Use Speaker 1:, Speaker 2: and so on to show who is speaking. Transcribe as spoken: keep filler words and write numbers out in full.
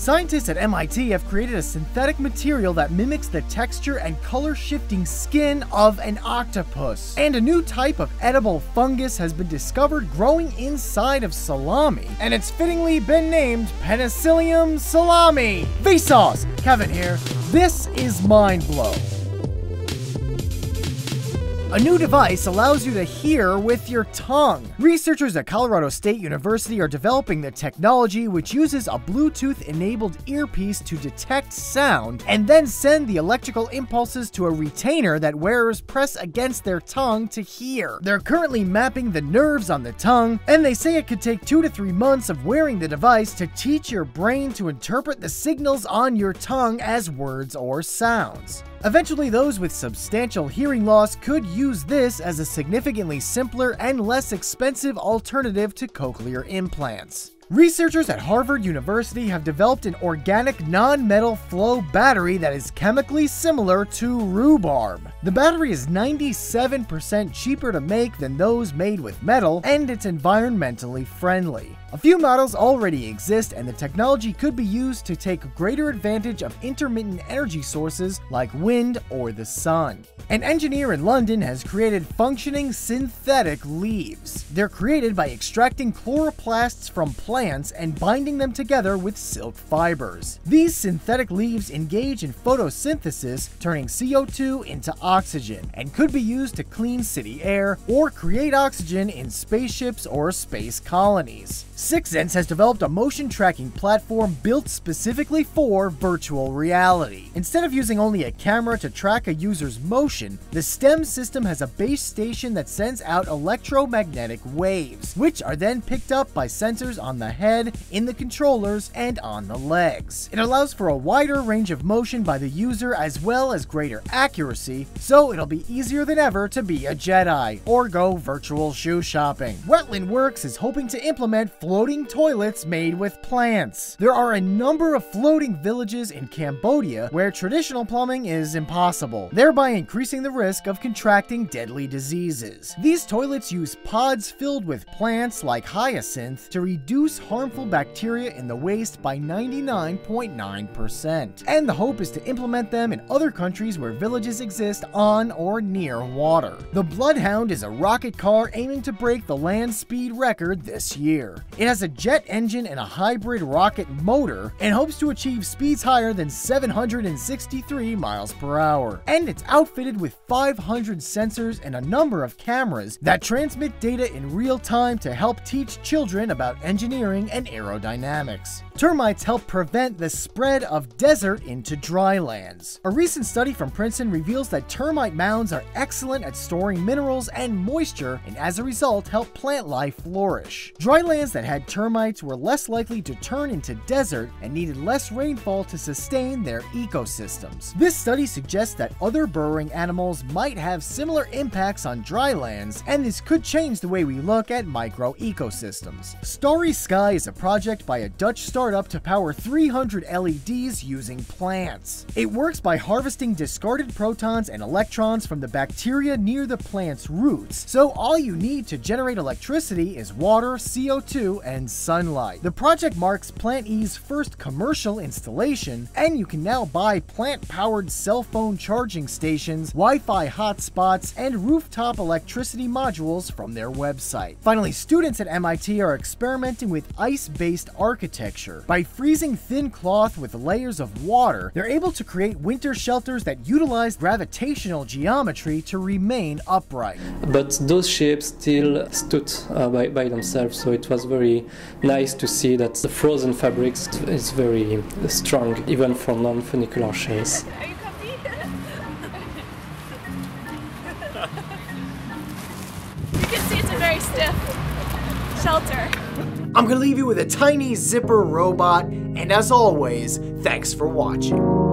Speaker 1: Scientists at M I T have created a synthetic material that mimics the texture and color-shifting skin of an octopus. And a new type of edible fungus has been discovered growing inside of salami, and it's fittingly been named Penicillium salami. Vsauce! Kevin here. This is Mind Blow. A new device allows you to hear with your tongue. Researchers at Colorado State University are developing the technology which uses a Bluetooth-enabled earpiece to detect sound and then send the electrical impulses to a retainer that wearers press against their tongue to hear. They're currently mapping the nerves on the tongue, and they say it could take two to three months of wearing the device to teach your brain to interpret the signals on your tongue as words or sounds. Eventually, those with substantial hearing loss could use this as a significantly simpler and less expensive alternative to cochlear implants. Researchers at Harvard University have developed an organic non-metal flow battery that is chemically similar to rhubarb. The battery is ninety-seven percent cheaper to make than those made with metal, and it's environmentally friendly. A few models already exist, and the technology could be used to take greater advantage of intermittent energy sources like wind or the sun. An engineer in London has created functioning synthetic leaves. They're created by extracting chloroplasts from plants and binding them together with silk fibers. These synthetic leaves engage in photosynthesis, turning C O two into oxygen, and could be used to clean city air or create oxygen in spaceships or space colonies. Sixense has developed a motion tracking platform built specifically for virtual reality. Instead of using only a camera to track a user's motion, the STEM system has a base station that sends out electromagnetic waves, which are then picked up by sensors on the head, in the controllers, and on the legs. It allows for a wider range of motion by the user as well as greater accuracy, so it'll be easier than ever to be a Jedi or go virtual shoe shopping. Wetland Works is hoping to implement floating toilets made with plants. There are a number of floating villages in Cambodia where traditional plumbing is impossible, thereby increasing the risk of contracting deadly diseases. These toilets use pods filled with plants like hyacinth to reduce harmful bacteria in the waste by ninety-nine point nine percent. And the hope is to implement them in other countries where villages exist on or near water. The BLOODHOUND is a rocket car aiming to break the land speed record this year. It has a jet engine and a hybrid rocket motor and hopes to achieve speeds higher than seven hundred sixty-three miles per hour. And it's outfitted with five hundred sensors and a number of cameras that transmit data in real time to help teach children about engineering and aerodynamics. Termites help prevent the spread of desert into dry lands. A recent study from Princeton reveals that termite mounds are excellent at storing minerals and moisture, and as a result help plant life flourish. Dry lands that had termites were less likely to turn into desert and needed less rainfall to sustain their ecosystems. This study suggests that other burrowing animals might have similar impacts on dry lands, and this could change the way we look at micro-ecosystems. Starry Sky is a project by a Dutch startup to power three hundred L E Ds using plants. It works by harvesting discarded protons and electrons from the bacteria near the plant's roots, so all you need to generate electricity is water, C O two, and sunlight. The project marks Plant E's first commercial installation, and you can now buy plant-powered cell phone charging stations, Wi-Fi hotspots, and rooftop electricity modules from their website. Finally, students at M I T are experimenting with ice-based architecture. By freezing thin cloth with layers of water, they're able to create winter shelters that utilize gravitational geometry to remain upright.
Speaker 2: But those shapes still stood uh, by, by themselves, so it was very nice to see that the frozen fabrics is very strong, even for non-funicular shells.
Speaker 3: Are you comfy? You can see it's a very stiff shelter.
Speaker 1: I'm gonna leave you with a tiny zipper robot, and as always, thanks for watching.